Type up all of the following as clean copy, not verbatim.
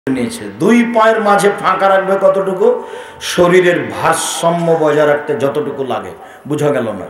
নিয়েছে। দুই পায়ের মাঝে ফাঁকা রাখবে কতটুকু? শরীরের ভারসাম্য বজায় রাখতে যতটুকু লাগে। বুঝা গেল না?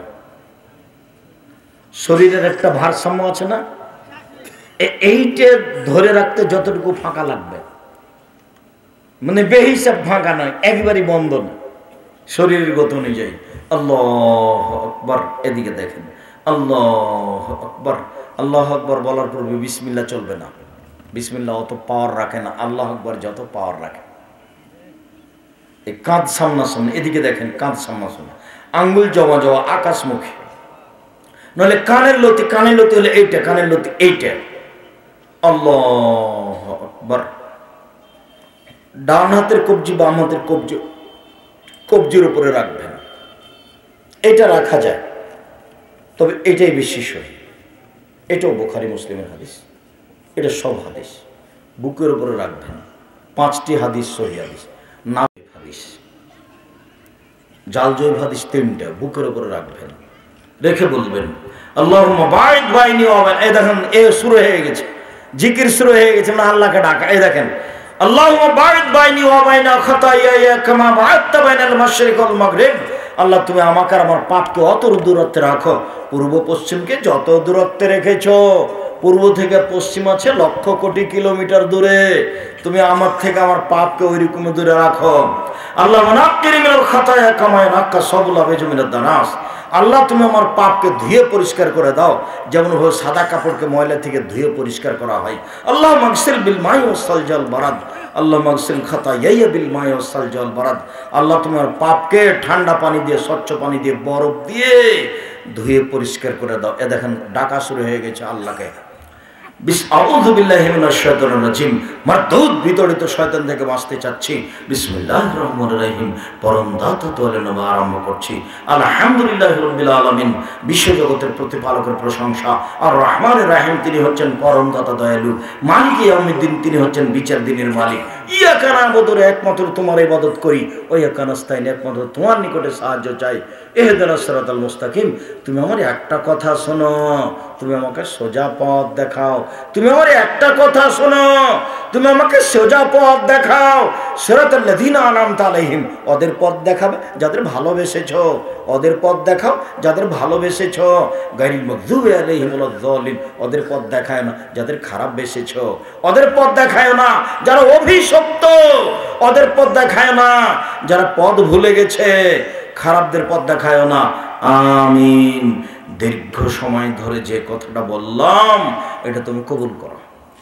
শরীরের একটা ভারসাম্য আছে না, এইটা ধরে রাখতে যতটুকু ফাঁকা লাগবে, মানে বেহিসাব ফাঁকা নয়, একবারই বন্ধ না, শরীরের গতি অনুযায়ী। আল্লাহু আকবার, এদিকে দেখেন, আল্লাহু আকবার। আল্লাহু আকবার বলার পর বিসমিল্লাহ চলবে না, বিসমিল্লাহ অত পাওয়ার রাখে না, আল্লাহু আকবার যত পাওয়ার রাখে। এই কাঁধ সামনাসামনি, এদিকে দেখেন, কাঁধ সামনাসামনি, আঙ্গুল জমা জমা আকাশমুখী, নইলে কানের লতি, কানের লতি হলে এইটা, কানের লতি এইটা। আল্লাহু আকবার। ডান হাতের কবজি বাম হাতের কবজি কবজির উপরে রাখবেন, এটা রাখা যায়, তবে এটাই বেশি সহি। এটাও বুখারী মুসলিমের হাদিস, এটা সব হাদিস বুকের উপরে রাখবেন। 5টি হাদিস সহি হাদিস, না হাদিস জাল জৈব হাদিস 3টা বুকের উপরে রাখবেন, রেখে বলবেন আল্লাহুম্মা বা'id বাইনি ওয়া বাইন। এই দেখেন, এ শুরু হয়ে গেছে, জিকির শুরু হয়ে গেছে, না আল্লাহকে ডাকা। এই দেখেন, আল্লাহুম্মা বা'id বাইনি ওয়া বাইনা খাতায়ায়া কামা বা'adta বাইনাল মাশরিক ওয়াল মাগরিব। আল্লাহ, তুমি আমাকে আর আমার পাপকে অত দূরত্বে রাখো, পূর্ব পশ্চিমকে যত দূরত্বে রেখেছো, পূর্ব থেকে পশ্চিম আছে লক্ষ কোটি কিলোমিটার দূরে, তুমি আমার থেকে আমার পাপকে ওই রকম দূরে রাখো। আল্লাহ নাক্কিরি মিনাল খাতায়া কামা ইয়ানাক্কা সাবুল আবিজু মিনাদ দানাস। আল্লাহ, তুমি আমার পাপকে ধুয়ে পরিষ্কার করে দাও, যেমন ভাবে সাদা কাপড়কে ময়লা থেকে ধুয়ে পরিষ্কার করা হয়। আল্লাহ মাগসিল বিল মাই ওয়াস সালজাল বারাদ। আল্লাহ মাগসিল খাতায়ায়া বিল মাই ওয়াস সালজাল বারাদ। আল্লাহ, তুমি আমার পাপকে ঠান্ডা পানি দিয়ে, স্বচ্ছ পানি দিয়ে, বরফ দিয়ে ধুয়ে পরিষ্কার করে দাও। এ দেখেন, ডাকা শুরু হয়ে গেছে আল্লাহকে। আউযু বিল্লাহি মিনাশ শাইতানির রাজিম। মারদুদ বিতড়িত শয়তান থেকে বাঁচতে চাচ্ছি। বিসমিল্লাহির রহমানির রহিম। পরম দাতা তোলে নাম আরম্ভ করছি। আলহামদুলিল্লাহি রাব্বিল আলামিন। বিশ্বজগতের প্রতিপালকের প্রশংসা। আর রহমানির রহিম, তিনি হচ্ছেন পরম দাতা দয়ালু। মালিকে ইয়াউমিদ্দিন, তিনি হচ্ছেন বিচার দিনের মালিক। ইয়াকা না'বুদু, একমাত্র তোমার ইবাদত করি। ওয়া ইয়াকা নাস্তাইন, একমাত্র তোমার নিকটে সাহায্য চাই। ইহদিনাস সিরাতাল মুস্তাকিম। তুমি আমার একটা কথা শোনো, তুমি আমাকে সোজা পথ দেখাও। তুমি আমার একটা কথা শোনো, তুমি আমাকে সোজা পথ দেখাও। সিরাতাল লাযিনা আন'আমতা আলাইহিম, ওদের পথ দেখাবে যাদের ভালোবেসেছো, ওদের পথ দেখাও যাদের ভালোবেসেছো। গায়রিল মাগযুবি আলাইহিম ওয়ালাদ যালিম, ওদের পথ দেখায় না যাদের খারাপ বেসেছো, ওদের পথ দেখায় না যারা অভিশপ্ত, ওদের পথ দেখায় না যারা পথ ভুলে গেছে, খারাপদের পথ দেখায় না। আমিন। দীর্ঘ সময় ধরে যে কথাটা বললাম, এটা তুমি কবুল করো।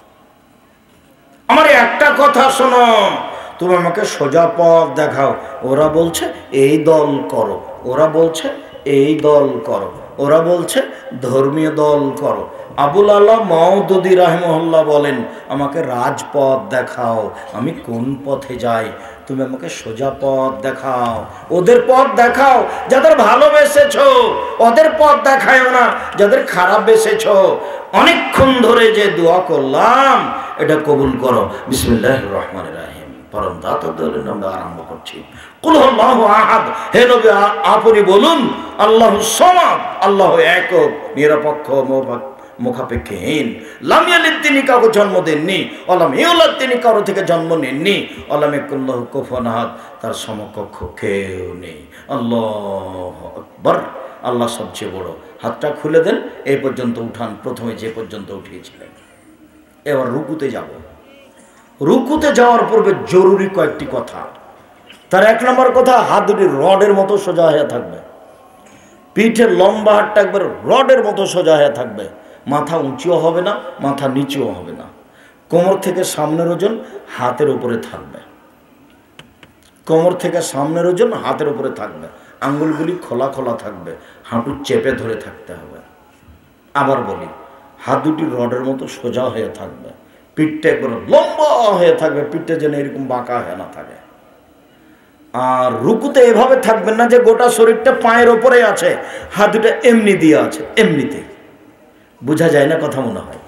আমার একটা কথা শোনো, তুমি আমাকে সোজা পথ দেখাও। ওরা বলছে এই দল করো, ওরা বলছে এই দল করো, ওরা বলছে ধর্মীয় দল করো। আবুল আলা মাওদুদী রাহিমাহুল্লাহ বলেন, আমাকে রাজপথ দেখাও, আমি কোন পথে যাই, তুমি আমাকে সোজা পথ দেখাও। ওদের পথ দেখাও যাদের ভালোবেসেছো, ওদের পথ দেখায় না যাদের খারাপ বেসেছো। অনেকক্ষণ ধরে যে দোয়া করলাম, এটা কবুল করো। বিসমিল্লাহির রহমানির রহিম। পরম দাতা দয়ালুর নামে আরম্ভ করছি। কুল হুয়াল্লাহু আহাদ। হে নবী, আপনি বলুন আল্লাহুস সামাদ, আল্লাহ একক, নিরপেক্ষ, মুখাপেক্ষীহীন। লাম ইয়ালিদ, তিনি কাউকে জন্ম দেননি। ওয়ালাম ইউলাদ, তিনি কারো থেকে জন্ম নেননি। ওয়ালাম ইয়াকুল লাহু কুফুয়ান আহাদ, তার সমকক্ষ কেউ নেই। আল্লাহু আকবার। আল্লাহ সবচেয়ে বড়। হাতটা খুলে দেন, এই পর্যন্ত উঠান, প্রথমে যে পর্যন্ত উঠিয়েছিলেন। এবার রুকুতে যাব। রুকুতে যাওয়ার পূর্বে জরুরি কয়েকটি কথা। তার 1 নম্বর কথা, হাত দুটি রডের মতো সোজা হয়ে থাকবে, পিঠের লম্বা হাতটা একবার রডের মতো সোজা হয়ে থাকবে, মাথা উঁচুও হবে না, মাথা নিচুও হবে না। কোমর থেকে সামনের ওজন হাতের উপরে থাকবে, কোমর থেকে সামনের ওজন হাতের উপরে থাকবে, আঙ্গুলগুলি খোলা খোলা থাকবে, হাঁটু চেপে ধরে থাকতে হবে। আবার বলি, হাত দুটি রডের মতো সোজা হয়ে থাকবে, পিঠটা একবার লম্বা হয়ে থাকবে, পিঠটা যেন এরকম বাঁকা হয়ে না থাকে। আর রুকুতে এভাবে থাকবেন না যে গোটা শরীরটা পায়ের ওপরে আছে, হাত দুটো এমনি দিয়ে আছে, এমনিতে। বোঝা যায় না কথা, মনে হয়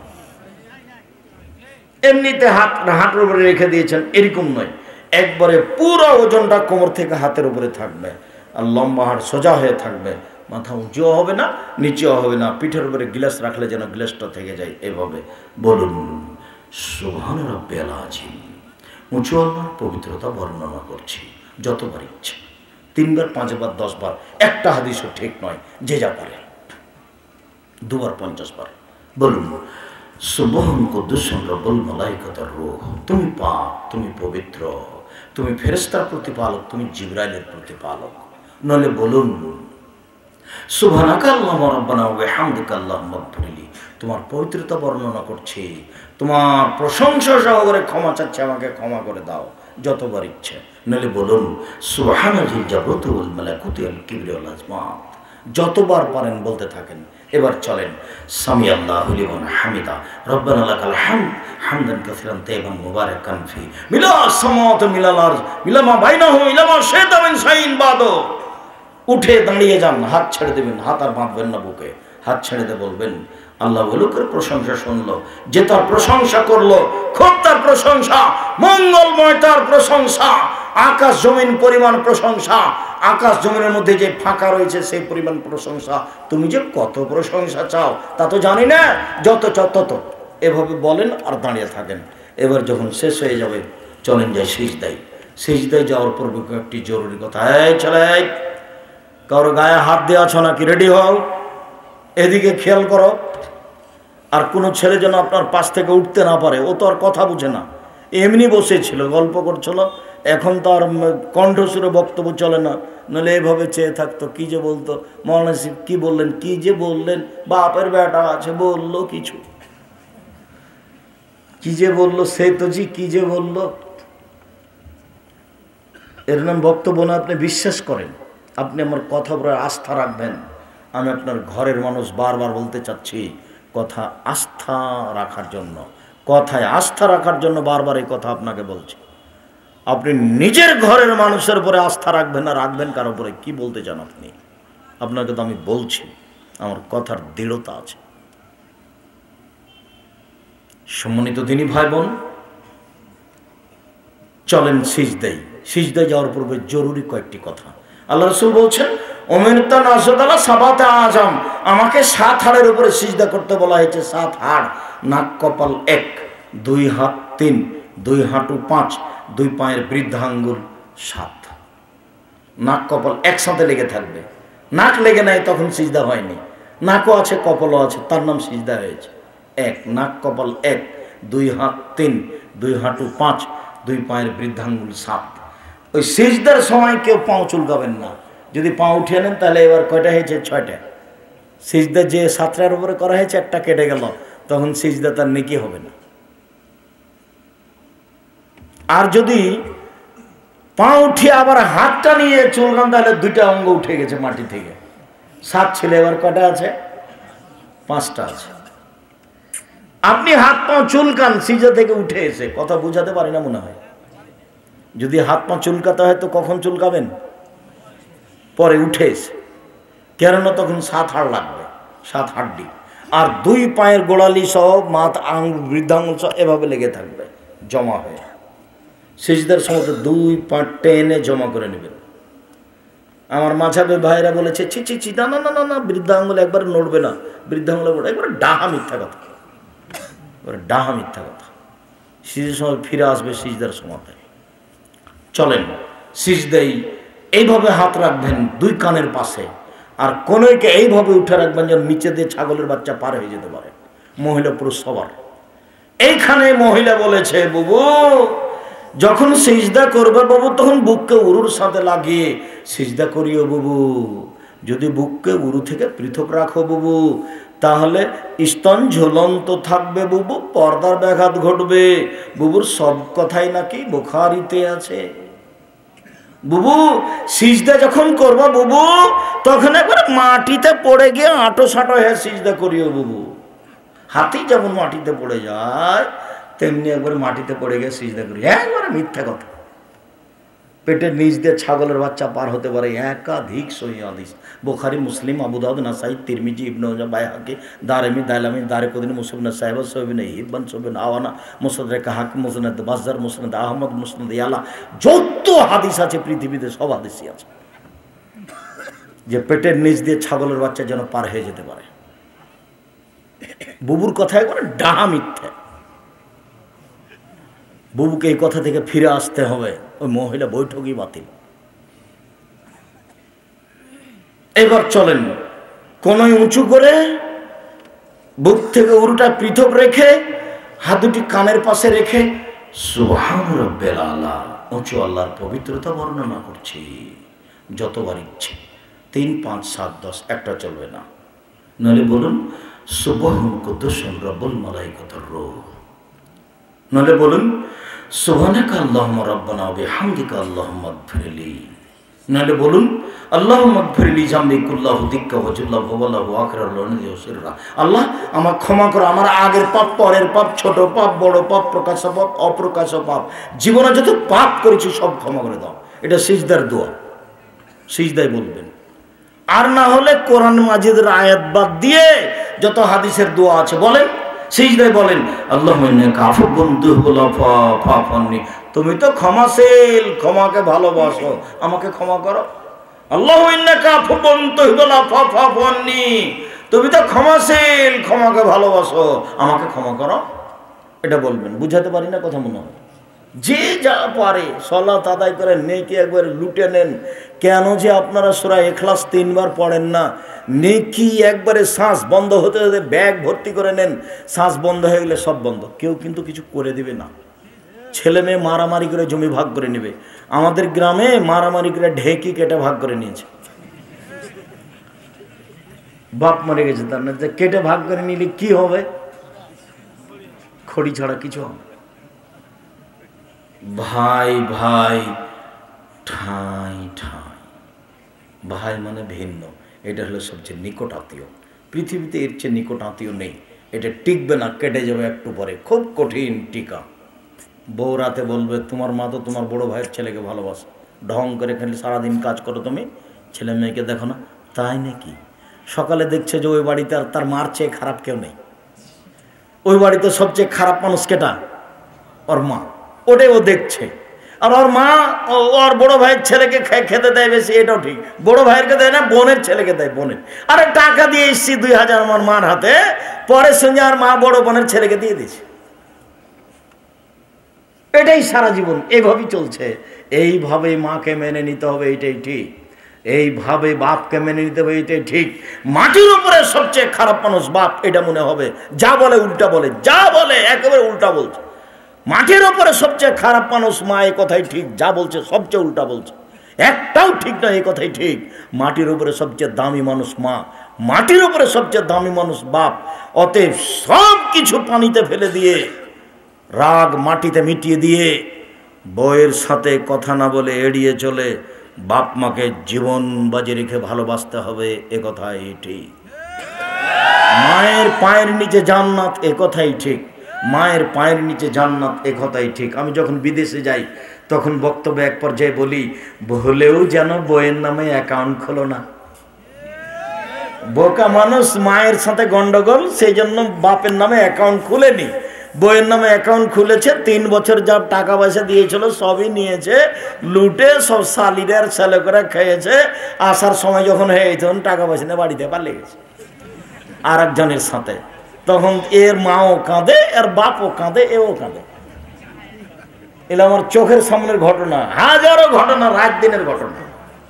এমনিতে হাতের উপরে রেখে দিয়েছেন, এরকম নয়। একবারে পুরো ওজনটা কোমর থেকে হাতের উপরে থাকবে, আর লম্বা হাত সোজা হয়ে থাকবে, মাথা উঁচুও হবে না, নিচেও হবে না। পিঠের উপরে গ্লাস রাখলে যেন গ্লাসটা থেকে যায়, এভাবে বলুন সুবহান রাব্বিয়াল আযীম। উঁচু আল্লাহর পবিত্রতা বর্ণনা করছি যতবার ইচ্ছে, 3 বার 5 বার 10 বার, একটা হাদিসও ঠিক নয়, যে যা পারে 2 বার 50 বার বলুন। সুবহান কুদ্দুসুন রব্বুল মালাইকাতুর রূহ, তুমি পাক, তুমি পবিত্র, তুমি ফেরেশতার প্রতিপালক, তুমি জিবরাইলের প্রতিপালক। নলে বলুন সুবহানাকা আল্লাহুম্মা রাব্বানা ওয়া বিহামদিকা আল্লাহুম্মা ইগফিরলি, তোমার পবিত্রতা বর্ণনা করছি, তোমার প্রশংসা সহকারে ক্ষমা চাচ্ছি, আমাকে ক্ষমা করে দাও যতবার ইচ্ছে। নলে বলুন সুবহানাল জাবরুতি ওয়াল মালাকুতি ওয়াল কিবরি ওয়াল আজমাত, যতবার পারেন বলতে থাকেন। এবার চলেন সামি আল্লাহু লিমান হামিদা রব্বানা লাকাল হামদ হামদান কাসীরান তাইয়িবান মুবারাকান ফি মিলা সামাওয়াতি মিলাল আরজ মিলা মা বাইনাহু ইলা মা শাইতা মিন শাইইন বাদু। উঠে দাঁড়িয়ে যান, হাত ছেড়ে দেবেন, হাত আর বাঁধবেন না বুকে, হাত ছেড়ে দিয়ে বলবেন আল্লাহ লোকের প্রশংসা শুনলো, যে তার প্রশংসা করলো, খুব তার প্রশংসা, মঙ্গলময় তার প্রশংসা, আকাশ জমিন পরিমাণ প্রশংসা, আকাশ জমিনের মধ্যে যে ফাঁকা রয়েছে সেই পরিমাণ প্রশংসা। তুমি যে কত প্রশংসা চাও তা তো জানি না, যত চাও তত। এভাবে বলেন আর দাঁড়িয়ে থাকেন। এবার যখন শেষ হয়ে যাবে চলেন যাই সিজদায়। সিজদায় যাওয়ার পর একটি জরুরি কথা, এই ছেলে, কারো গায়ে হাত দিয়ে আছো নাকি? রেডি হও, এদিকে খেয়াল করো। আর কোনো ছেলে যেন আপনার পাশ থেকে উঠতে না পারে, ও তো আর কথা বুঝে না, এমনি বসেছিল গল্প করছিল, এখন তো আর কণ্ঠস্বরে বক্তব্য চলে না, নাহলে এভাবে চেয়ে থাকতো, কি যে বলতো, মৌলানা সাহেব কি বললেন, কি যে বললেন, বাপের বেটা আছে বললো কিছু, কি যে বললো, সে তো জি কি যে বললো, এর নাম বক্তব্য না। আপনি বিশ্বাস করেন, আপনি আমার কথা বলে আস্থা রাখবেন। আমি আপনার ঘরের মানুষ, বারবার বলতে চাচ্ছি, কথা আস্থা রাখার জন্য, কথায় আস্থা রাখার জন্য বারবার এই কথা আপনাকে বলছি। আপনি নিজের ঘরের মানুষের উপরে আস্থা রাখবেন না, রাখবেন কার উপরে? কি বলতে চান আপনি? আপনাকে তো আমি বলছি, আমার কথার দৃঢ়তা আছে। সম্মানিত দিনী ভাই বোন, চলেন সিজদায়। সিজদায় যাওয়ার পূর্বে জরুরি কয়েকটি কথা। আল্লাহ রাসূল বলছেন ওমেরতা নাসদালা সাবাতে আজম, আমাকে 7 হাড়ের উপরে সিজদা করতে বলা হয়েছে। 7 হাড়, নাক কপাল 1, 2 হাত 3, 2 হাঁটু 5, 2 পায়ের বৃদ্ধাঙ্গুল 7। নাক কপাল একসাথে লেগে থাকবে। নাক লেগে নাই তখন সিজদা হয়নি, নাকও আছে কপালও আছে, তার নাম সিজদা হয়েছে। 1 নাক কপাল 1, 2 হাত 3, 2 হাঁটু 5, 2 পায়ের বৃদ্ধাঙ্গুল 7। ওই সিজদার সময় কেউ পাও চুলকাবেন না। যদি পা উঠিয়ে নেন তাহলে এবার কয়টা হয়েছে? 6টা। সিজদা যে 7টার উপরে করা হয়েছে, একটা কেটে গেল, তখন সিজদা তার নেকি হবে না। আর যদি পা উঠিয়ে আবার হাতটা নিয়ে চুলকান তাহলে 2টা অঙ্গ উঠে গেছে মাটি থেকে। 7 ছিল, এবার কয়টা আছে? 5টা আছে। আপনি হাত পা চুলকান সিজদা থেকে উঠে এসে, কথা বুঝাতে পারি না মনে হয়। যদি হাত পা চুলকাতে হয় তো কখন চুলকাবেন? পরে উঠে এসে, কেননা তখন 7 হাড় লাগবে, 7 হাড্ডি। আর 2 পায়ের গোড়ালি সহ মাথা আঙুল বৃদ্ধাঙ্গুল সহ এভাবে লেগে থাকবে জমা হয়ে। সিজদার সময় 2 পা টেনে জমা করে নেবেন। আমার মাঝাবে ভাইরা বলেছে ছি ছি ছি, না না না না, বৃদ্ধাঙ্গুল একবার নড়বে না, বৃদ্ধাঙ্গুল একবার ডাহা মিথ্যা কথা, ডাহা মিথ্যা কথা। সিজদার সময় ফিরে আসবে সিজদার সময়। চলেন সিজদায় এইভাবে হাত রাখবেন 2 কানের পাশে, আর কোনকে এইভাবে উঠে রাখবেন যেন নিচে দিয়ে ছাগলের বাচ্চা পার হয়ে যেতে পারে, মহিলা পুরুষ সবার। এইখানে মহিলা বলেছে বুবু যখন সিজদা করবে বাবু তখন বুককে উরুর সাথে লাগিয়ে সিজদা করিও বুবু। যদি বুককে উরু থেকে পৃথক রাখো বুবু তাহলে স্তন ঝুলন্ত থাকবে বুবু, পর্দার ব্যাঘাত ঘটবে বুবুর। সব কথাই নাকি বুখারীতে আছে। বুবু সিজদা যখন করবা বুবু তখন একবার মাটিতে পড়ে গিয়ে আঁটো সাঁটো হয়ে সিজদা করিও বুবু। হাতি যেমন মাটিতে পড়ে যায় তেমনি একবার মাটিতে পড়ে গিয়ে সিজদা করি। একবারে মিথ্যা কথা। পেটের নিচ দিয়ে ছাগলের বাচ্চা পার হতে পারে, একাধিক সহিহ হাদিস, বুখারী, মুসলিম, আবু দাউদ, নাসাই, তিরমিজি, ইবনে মাজাহ, বাইহাকি, দারমি, দাইলামি, দারকুতনি, মুসনাদ সাহেব, সহিহ হিব্বান, সহিহ আওয়ানা, মুসনাদ হাকিম, মুসনাদ বাজ্জার, মুসনাদ আহমদ, মুসনাদ ইয়ালা, যত হাদিস আছে পৃথিবীতে সব হাদিসই আছে যে পেটের নিচ দিয়ে ছাগলের বাচ্চা যেন পার হয়ে যেতে পারে। বুবুর কথা একবারে ডাহা মিথ্যা। বুবুকে এই কথা থেকে ফিরে আসতে হবে, ওই মহিলা বৈঠকই বাতিল। এবার চলেন কোনোই উঁচু করে বুক থেকে উরুটা পৃথক রেখে হাত দুটি কানের পাশে রেখে সুবহান রাব্বিল আলা উঁচু আল্লাহর পবিত্রতা বর্ণনা করছি যতবার ইচ্ছে, 3, 5, 7, 10 একটা চলবে না। নাহলে বলুন সুবহান কুদ্দুসুন রব্বুল মালাইকাতুর রূহ, নাহলে বলুন সুবহানাকা আল্লাহুম্মা রাব্বানা ওয়া বিহামদিকা আল্লাহুম্মা ইগফিরলি, নাহলে বলুন আল্লাহুম্মা ইগফিরলি জামবি কুল্লাহু দিক্কা ওয়া জুল্লাহু ওয়া লাহু আখিরাল ওয়া সিররা। আল্লাহ আমাকে ক্ষমা করো, আমার আগের পাপ, পরের পাপ, ছোট পাপ, বড় পাপ, প্রকাশ্য পাপ, অপ্রকাশ্য পাপ, জীবনে যত পাপ করেছি সব ক্ষমা করে দাও। এটা সিজদার দোয়া, সিজদায় বলবেন। আর না হলে কোরআন মাজিদের আয়াত বাদ দিয়ে যত হাদিসের দোয়া আছে বলেন, সিজদায় বলেন আল্লাহুম্মা ইন্নাকা আফুউন তুহিব্বুল আফওয়া ফা'ফু আননি, তুমি তো ক্ষমাশীল, ক্ষমাকে ভালোবাসো, আমাকে ক্ষমা করো। আল্লাহুম্মা ইন্নাকা আফুউন তুহিব্বুল আফওয়া ফা'ফু আননি, তুমি তো ক্ষমাশীল, ক্ষমাকে ভালোবাসো, আমাকে ক্ষমা করো। এটা বলবেন। বুঝাতে পারি না কথা মনে হয়? যে যা পারে সালাত আদায় করেন, নেকি একবার লুটে নেন। কেন যে আপনারা সূরা ইখলাস 3 বার পড়েন না? নেকি একবারে শ্বাস বন্ধ হতে হতে ব্যাগ ভর্তি করে নেন, শ্বাস বন্ধ হয়ে গেলে সব বন্ধ। কেউ কিন্তু কিছু করে দিবে না। ছেলে মেয়ে মারামারি করে জমি ভাগ করে নেবে। আমাদের গ্রামে মারামারি করে ঢেকি কেটে ভাগ করে নিয়েছে। বাপ মরে গেছে, তার না কেটে ভাগ করে নিলে কি হবে? খড়ি ছাড়া কিছু হবে। ভাই ভাই ঠাই ঠাই, ভাই মানে ভিন্ন, এটা হলো সবচেয়ে নিকট আত্মীয়। পৃথিবীতে এর চেয়ে নিকট আত্মীয় নেই। এটা টিকবে না, কেটে যাবে একটু পরে, খুব কঠিন টিকা। বউ রাতে বলবে তোমার মা তো তোমার বড় ভাইয়ের ছেলেকে ভালোবাসে, ঢং করে খালি সারাদিন কাজ করো তুমি, ছেলে মেয়েকে দেখো না। তাই নাকি? সকালে দেখছে যে ওই বাড়িতে আর তার মার চেয়ে খারাপ কেউ নেই। ওই বাড়িতে সবচেয়ে খারাপ মানুষ কেটা? ওর মা। ওটাই ও দেখছে। আর ওর মা ওর বড় ভাইয়ের ছেলেকে খেতে দেয় বেশি, এটাও ঠিক। বড় ভাইয়েরকে দেয় না, বোনের ছেলেকে দেয়, বোনের। আরে টাকা দিয়ে এসছি 2000 আমার মার হাতে, পরের সঙ্গে আর মা বড় বোনের ছেলেকে দিয়ে দিয়েছে। এটাই সারা জীবন এইভাবেই চলছে। এইভাবে মাকে মেনে নিতে হবে, এটাই ঠিক। এইভাবে বাপকে মেনে নিতে হবে, এটাই ঠিক। মাটির উপরে সবচেয়ে খারাপ মানুষ বাপ, এটা মনে হবে। যা বলে উল্টা বলে, যা বলে একেবারে উল্টা বলছে। মাটির উপরে সবচেয়ে খারাপ মানুষ মা, এই কথাই ঠিক। যা বলছে সবচেয়ে উল্টা বলছে, একটাও ঠিক না, এই কথাই ঠিক। মাটির উপরে সবচেয়ে দামি মানুষ মা, মাটির উপরে সবচেয়ে দামি মানুষ বাপ। অতএব সব কিছু পানিতে ফেলে দিয়ে, রাগ মাটিতে মিটিয়ে দিয়ে, বউয়ের সাথে কথা না বলে এড়িয়ে চলে বাপ মাকে জীবন বাজি রেখে ভালোবাসতে হবে, এ কথাই ঠিক। মায়ের পায়ের নিচে জান্নাত, এ কথাই ঠিক। মায়ের পায়ের নিচে জান্নাত, এ কথাই ঠিক। আমি যখন বিদেশে যাই তখন বক্তব্যে এক পর্যায়ে বলি, ভুলেও যেন বইয়ের নামে অ্যাকাউন্ট খোলো না। বোকা মানুষ, মায়ের সাথে গন্ডগোল, সেই জন্য বাপের নামে অ্যাকাউন্ট খুলেনি, বইয়ের নামে অ্যাকাউন্ট খুলেছে। 3 বছর যা টাকা পয়সা দিয়েছিল সবই নিয়েছে, লুটে সব শালিরার ছেলে করে খেয়েছে। আসার সময় যখন হয়ে তখন টাকা পয়সা নিয়ে বাড়িতে পালিয়ে গেছে আর একজনের সাথে। তখন এর মাও কাঁদে, এর বাপও কাঁদে, এও কাঁদে। এলা আমার চোখের সামনের ঘটনা, হাজারো ঘটনা, রাত দিনের ঘটনা।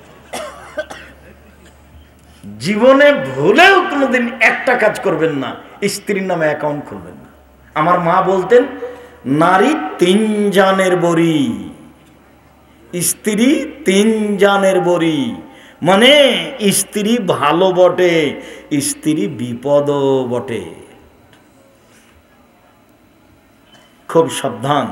জীবনে ভুলেও কোনোদিন একটা কাজ করবেন না, স্ত্রীর নামে অ্যাকাউন্ট খুলবেন না। আমার মা বলতেন, নারী 3 জানের বড়ি, স্ত্রী 3 জানের বড়ি। মানে স্ত্রী ভালো বটে, স্ত্রী বিপদও বটে। খুব সাবধান।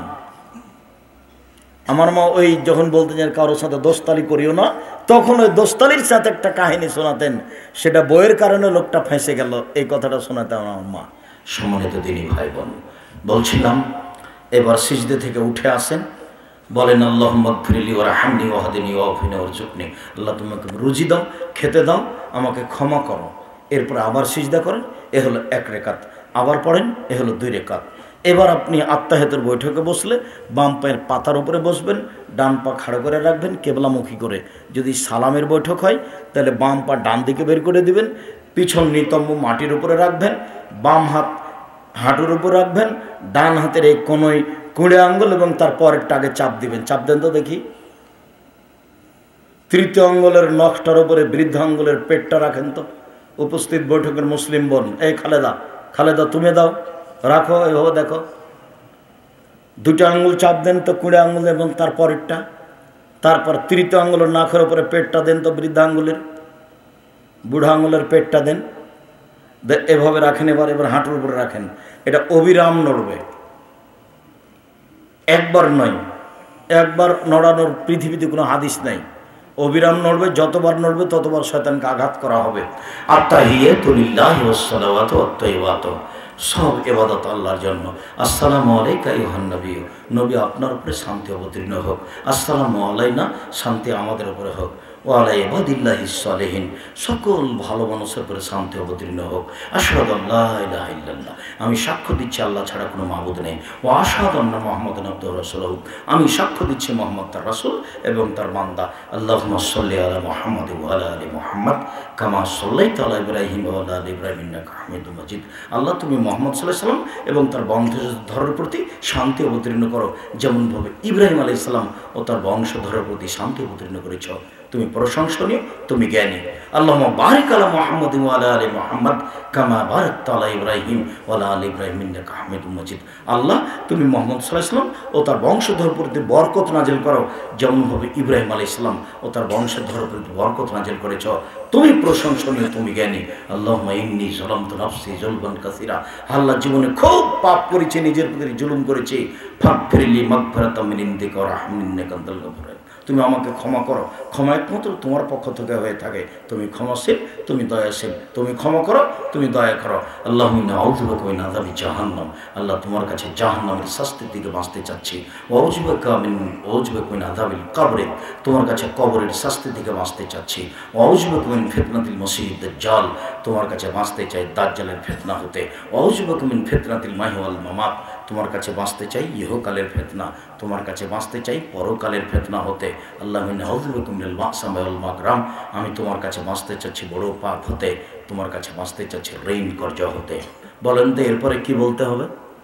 আমার মা ওই যখন বলতেন যে কারোর সাথে দোস্তালি করিও না, তখন ওই দোস্তালির সাথে একটা কাহিনী শোনাতেন। সেটা বইয়ের কারণে লোকটা ফেঁসে গেল, এই কথাটা শোনাতেন আমার মা। সম্মানিত দিনী ভাই বোন, বলছিলাম এবার সিজদে থেকে উঠে আসেন, বলেন আল্লাহুম্মা গফিরলি ওয়ারহামনি ওয়াহদিনি ওয়াফিনি ওয়ারজুকনি। আল্লাহ তোমাকে রুজি দাও, খেতে দাও, আমাকে ক্ষমা করো। এরপর আবার সিজদা করেন, এ হলো 1 রেকাত। আবার পড়েন, এ হলো 2 রেকাত। এবার আপনি আত্তাহিয়াতের বৈঠকে বসলে বাম পায়ের পাতার উপরে বসবেন, ডান পা খাড়া করে রাখবেন কেবলামুখী করে। যদি সালামের বৈঠক হয় তাহলে বাম পা ডান দিকে বের করে দিবেন, পিছন নিতম্ব মাটির উপরে রাখবেন, বাম হাত হাঁটুর উপর রাখবেন, ডান হাতের এই কুড়ে আঙ্গুল এবং তার পরেরটা আগে চাপ দিবেন। চাপ দেন তো দেখি। তৃতীয় আঙ্গুলের নখটার উপরে বৃদ্ধ আঙ্গুলের পেটটা রাখেন তো। উপস্থিত বৈঠকের মুসলিম বোন, এই খালেদা, খালেদা তুমি দাও, রাখো এভাবে দেখো। দুটো আঙ্গুল চাপ দেন তো কুড়ে আঙ্গুল এবং তার পরেরটা। তারপর তৃতীয় আঙ্গুলের নাকের উপরে পেটটা দেন তো, বৃদ্ধ আঙ্গুলের, বুড়া আঙ্গুলের পেটটা দেন। এভাবে রাখেন। এবার হাঁটুর উপরে রাখেন। এটা অবিরাম নড়বে, একবার নয়। একবার নড়ানোর পৃথিবীতে কোনো হাদিস নাই। অবিরাম নড়বে, যতবার নড়বে ততবার শয়তানকে আঘাত করা হবে। আত্তাহিয়াতু লিল্লাহি ওয়াস সালাওয়াতু ওয়াত তাইয়্যিবাতু, সব ইবাদত আল্লাহর জন্য। আসসালামু আলাইকা আইয়ুহান নবী, নবী আপনার উপরে শান্তি অবতীর্ণ হোক। আসসালামু আলাইনা, শান্তি আমাদের উপরে হোক। ওয়ালা ইবাদিল্লাহিস সালিহিন, সকল ভালো মানুষের উপরে শান্তি অবতীর্ণ হোক। আশহাদু আল্লা ইলাহা ইল্লাল্লাহ, আমি সাক্ষ্য দিচ্ছি আল্লাহ ছাড়া কোনো মাবুদ নেই। ওয়া আশহাদু আন্না মুহাম্মাদান আবদুহু ওয়া রাসূলুহু, আমি সাক্ষ্য দিচ্ছি মুহাম্মদ তার রাসূল এবং তার বান্দা। আল্লাহুম্মা সাল্লি আলা মুহাম্মাদ ওয়া আলা আলি মুহাম্মাদ কামা সাল্লাইতা আলা ইব্রাহিম ওয়া আলা আলি ইব্রাহিম ইন্নাকা হামিদুম মাজিদ। আল্লাহ তুমি মুহাম্মদ সাল্লাল্লাহু আলাইহি সাল্লাম এবং তার বংশধরের প্রতি শান্তি অবতীর্ণ করো, যেমনভাবে ইব্রাহিম আলাইহিস সালাম ও তার বংশধরের প্রতি শান্তি অবতীর্ণ করেছ। তুমি প্রশংসনীয়, তুমি জ্ঞানী। আল্লাহুম্মা বারিক আলা মুহাম্মাদ ওয়া আলা আলি মুহাম্মাদ কামা বারাকতা আলা ইব্রাহিম ওয়া আলা আলি ইব্রাহিম ইন্নাকা হামিদুম মাজিদ। আল্লাহ তুমি মুহাম্মদ সাল্লাল্লাহু আলাইহি ওয়াসাল্লাম ও তার বংশধরের প্রতি বরকত নাজিল করো, যেমনভাবে ইব্রাহিম আলাইহিস সালাম ও তার বংশধরের প্রতি বরকত নাজিল করেছ। তুমি প্রশংসনীয়, তুমি জ্ঞানী। আল্লাহুম্মা ইন্নী যালামতু নাফসি যুলমান কাসীরা, আল্লাহ জীবনে খুব পাপ করেছি, নিজের প্রতি জুলুম করেছি। ফাগফিরলি মাগফিরাতাম মিন ইনদিকা ওয়া রাহমাতান ইন্নাকা আনতাল গফুর, তুমি আমাকে ক্ষমা করো। ক্ষমা একমাত্র তোমার পক্ষ থেকে হয়ে থাকে। তুমি ক্ষমাশীল, তুমি দয়াশীল, তুমি ক্ষমা করো, তুমি দয়া করো। আল্লাহুম্মা আউযু বিকা মিন আযাবি জাহান্নাম, আল্লাহ তোমার কাছে জাহান্নামের শাস্তি থেকে বাঁচতে চাচ্ছি। ওয়াউযু বিকা মিন আযাবিল কবর, তোমার কাছে কবরের শাস্তি থেকে বাঁচতে চাচ্ছি। ওয়াউযু বিকা মিন ফিতনাতিল মাসীহিদ দাজ্জাল, তোমার কাছে বাঁচতে চাই দাজ্জালের ফিতনা হতে। ওয়াউযু বিকা মিন ফিতনাতিল মাহয়ি ওয়াল মামাত, তোমার কাছে বাঁচতে চাই ইহকালের ফিতনা, তোমার কাছে বাঁচতে চাই পরকালের ফিতনা হতে। আল্লাহুম্মা আউযু বিকা মিনাল মা'সামি ওয়াল মাগরাম, আমি তোমার কাছে বাঁচতে চাচ্ছি বড় পাপ হতে, তোমার কাছে বাঁচতে চাচ্ছি ঋণ কর্জ হতে। বলেন তো এরপরে কি বলতে হবে?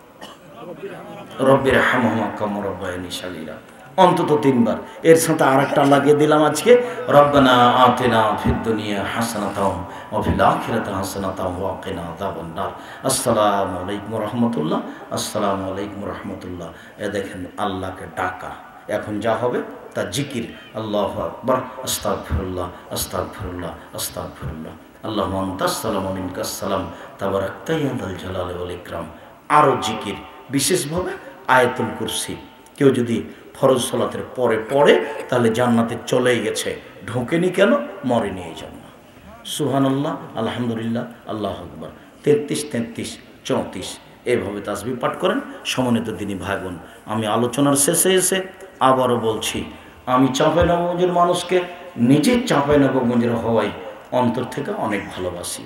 রব্বির হামহুমা কামা রাব্বায়ানি সাগীরা, অন্তত 3 বার। এর সাথে আরেকটা লাগিয়ে দিলাম আজকে, রব্বানা আতিনা ফিদ দুনিয়া হাসানাতাও ওয়া ফিল আখিরাতি হাসানাতাও ওয়া কিনা আযাবান নার। আসসালামু আলাইকুম ওয়া রাহমাতুল্লাহ, আসসালামু আলাইকুম ওয়া রাহমাতুল্লাহ। এ দেখেন আল্লাহকে ডাকা। এখন যা হবে তা জিকির। আল্লাহু আকবার, আস্তাগফিরুল্লাহ, আস্তাগফিরুল্লাহ, আস্তাগফিরুল্লাহ। আল্লাহুম্মা আনতাস সালামু ওয়া মিনকাস সালাম তাবারাকতা ইয়া যাল জালালি ওয়াল ইকরাম। আরও জিকির, বিশেষভাবে আয়াতুল কুরসি। কেউ যদি ফরজ সালাতের পরে পড়ে তাহলে জান্নাতে চলেই গেছে, ঢোকেনি কেন? মরেনি এই জন্য। সুবহানাল্লাহ, আলহামদুলিল্লাহ, আল্লাহু আকবার। 33, 33, 34 এইভাবে তাসবিহ পাঠ করেন। সমন্বিত দিনী ভাই বোন, আমি আলোচনার শেষে এসে আবারও বলছি, আমি চাঁপাইনবাবগঞ্জের মানুষকে নিজের চাঁপাইনবাবগঞ্জের হওয়ায় অন্তর থেকে অনেক ভালোবাসি।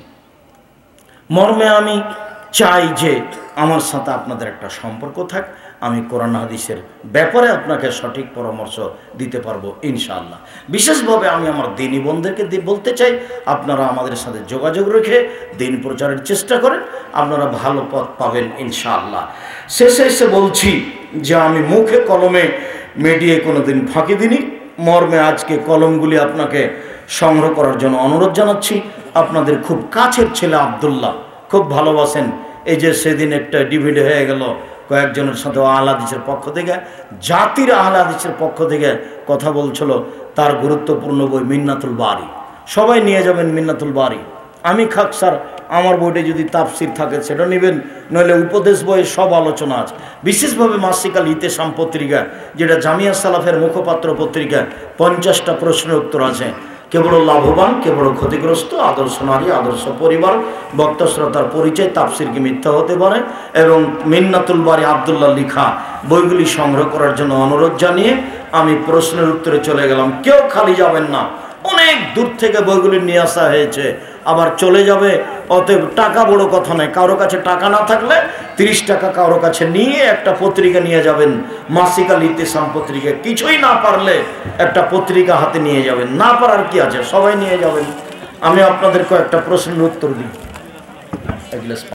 মর্মে আমি চাই যে আমার সাথে আপনাদের একটা সম্পর্ক থাক। আমি কোরআন হাদিসের ব্যাপারে আপনাকে সঠিক পরামর্শ দিতে পারবো ইনশাআল্লাহ। বিশেষভাবে আমি আমার দিনী বোনদেরকে বলতে চাই, আপনারা আমাদের সাথে যোগাযোগ রেখে দিন প্রচারের চেষ্টা করেন, আপনারা ভালো পথ পাবেন ইনশাআল্লাহ। শেষে এসে বলছি যে আমি মুখে কলমে মিডিয়ায় কোনো দিন ফাঁকি দিইনি। মর্মে আজকে কলমগুলি আপনাকে সংগ্রহ করার জন্য অনুরোধ জানাচ্ছি। আপনাদের খুব কাছের ছেলে আব্দুল্লাহ, খুব ভালোবাসেন। এই যে সেদিন একটা ডিভিডি হয়ে গেল, কয়েকজনের সাথে আহলে হাদিসের পক্ষ থেকে, জাতির আহলে হাদিসের পক্ষ থেকে কথা বলছিল, তার গুরুত্বপূর্ণ বই মিন্নাতুল বারি। সবাই নিয়ে যাবেন মিন্নাতুল বারি। আমি খাক স্যার, আমার বইটা যদি তাফসির থাকে সেটা নেবেন, নইলে উপদেশ বইয়ে সব আলোচনা আছে। বিশেষভাবে মাসিকাল ইতেসাম পত্রিকা, যেটা জামিয়া সালাফের মুখপাত্র পত্রিকা, 50টা প্রশ্নের উত্তর আছে। কে বড় লাভবান, কে বড় ক্ষতিগ্রস্ত, আদর্শ নারী, আদর্শ পরিবার, বক্তা শ্রোতার পরিচয়, তাফসির কি মিথ্যা হতে পারে, এবং মিন্নাতুল বারি আব্দুল্লাহ লিখা বইগুলি সংগ্রহ করার জন্য অনুরোধ জানিয়ে আমি প্রশ্নের উত্তরে চলে গেলাম। কেউ খালি যাবেন না, অনেক দূর থেকে বইগুলি নিয়ে আসা হয়েছে, আবার চলে যাবে। অতএব টাকা বড় কথা নয়। কারো কাছে টাকা না থাকলে 30 টাকা কারো কাছে নিয়ে একটা পত্রিকা নিয়ে যাবেন, মাসিকাল ইতেসাম পত্রিকা। কিছুই না পারলে একটা পত্রিকা হাতে নিয়ে যাবেন, না পারার কি আছে, সবাই নিয়ে যাবেন। আমি আপনাদের কয়েকটা প্রশ্নের উত্তর দিই।